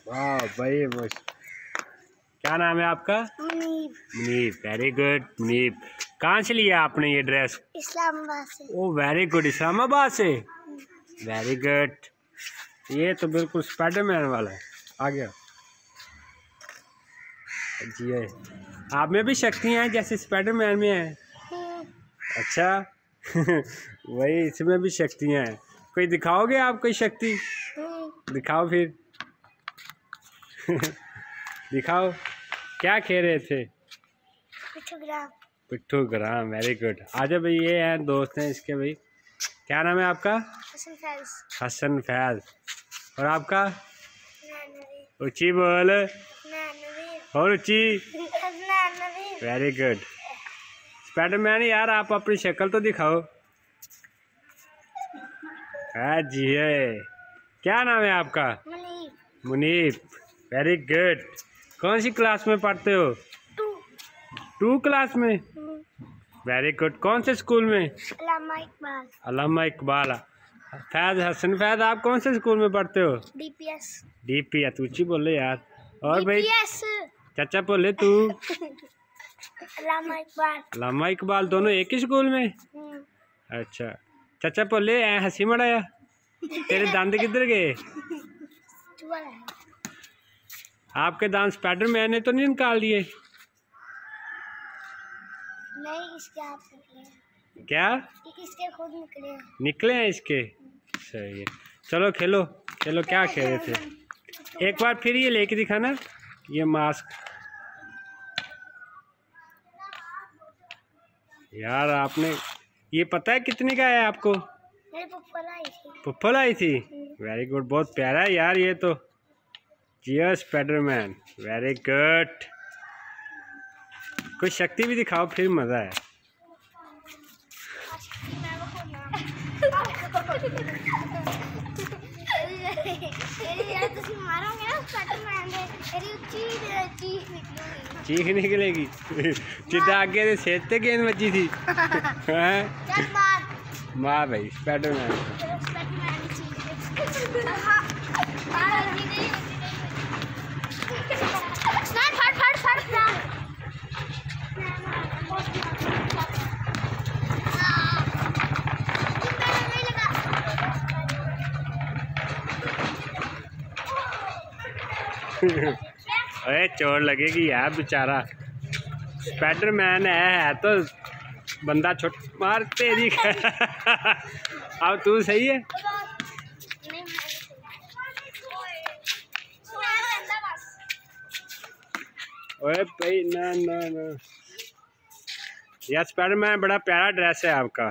वाह भाई क्या नाम है आपका? मुनीब। Munib, very good Munib. कहाँ से लिया आपने ये ड्रेस? इस्लामाबाद से। ओ वेरी गुड, इस्लामाबाद से। Very good. ये तो बिल्कुल स्पाइडरमैन वाला है। आ गया जी है। आप में भी शक्तियाँ हैं जैसे स्पाइडरमैन में है? अच्छा वही इसमें भी शक्तियाँ हैं। कोई दिखाओगे आप कोई शक्ति? दिखाओ फिर दिखाओ क्या खेल रहे थे? पिट्ठूग्राम, वेरी गुड। आजा भाई, ये हैं दोस्त हैं इसके भाई। क्या नाम है आपका? हसन फैज। और आपका? ऊंची बोल और ऊंची। Very good. स्पाइडरमैन यार आप अपनी शक्ल तो दिखाओ। हाँ जी है। क्या नाम है आपका? Munib, very good. कौन सी क्लास में पढ़ते हो? 2 क्लास में। Very good. कौन से स्कूल में? अल्लामा इकबाल। फैज, हसन फैज, आप कौन से स्कूल में पढ़ते हो? डीपीएस। ऊंची बोले यार। और भाई चाचा बोले तू? अल्लामा इकबाल। दोनों एक ही स्कूल में? अच्छा। चाचा बोले हंसी मड़ाया। तेरे दांत किधर गए? आपके दांत स्पाइडरमैन ने तो नहीं निकाल दिए? नहीं, इसके हाथ निकले। क्या? इसके खुद निकले हैं इसके? सही है। चलो खेलो खेलो। क्या खेल रहे थे? एक बार फिर ये लेके दिखाना, ये मास्क। यार आपने ये पता है कितने का है आपको? पुप्पल आई थी। वेरी गुड, बहुत प्यारा है यार ये तो। जियो स्पाइडरमैन, वेरी गुड। कोई शक्ति भी दिखाओ फिर मजा है। चीख निकलेगी जिदा आगे से सेज ते गेंद बजी थी। मार भाई स्पाइडरमैन। अरे चोट लगेगी यार बेचारा। स्पाइडरमैन है तो बंदा छोट मार तेरी। अब तू सही है। ओए भाई ना ना ना यार, स्पाइडरमैन बड़ा प्यारा ड्रेस है आपका।